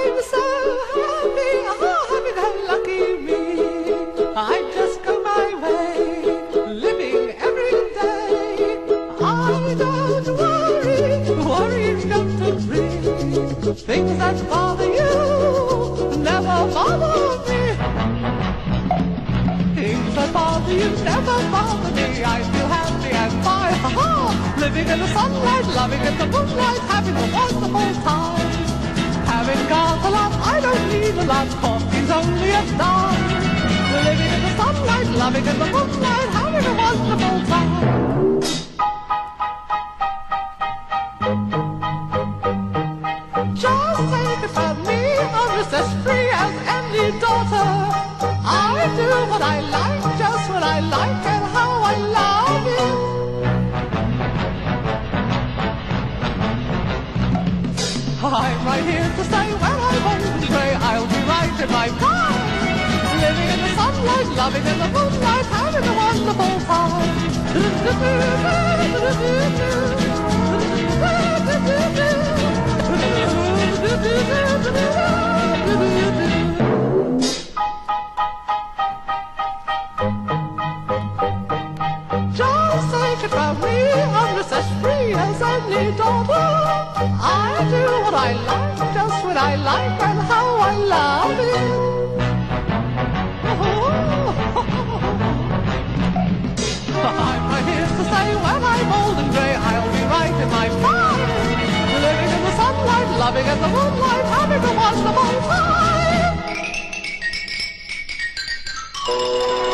I'm so happy, oh, happy, lucky me. I just go my way, living every day. I don't worry, worrying's just a dream. Things that bother you never bother me. Things that bother you never bother me. I feel happy and fine, ha-ha. Living in the sunlight, loving in the moonlight, having a wonderful time. Having got a lot, I don't need a lot, coffee's only a dime. Living in the sunlight, loving in the moonlight, having a wonderful time. Just think about me, I'm just as free as any daughter. I do what I like, just what I like, and how I love it. I'm right here to stay when I'm old and grey. I'll be right in my prime, living in the sunlight, loving in the moonlight, having a wonderful time. Just think about me, I'm just as free as any daughter. I do what I like, just what I like, and how I love it. I'm right here to say when I'm old and grey, I'll be right in my prime, living in the sunlight, loving in the moonlight, having a wonderful time.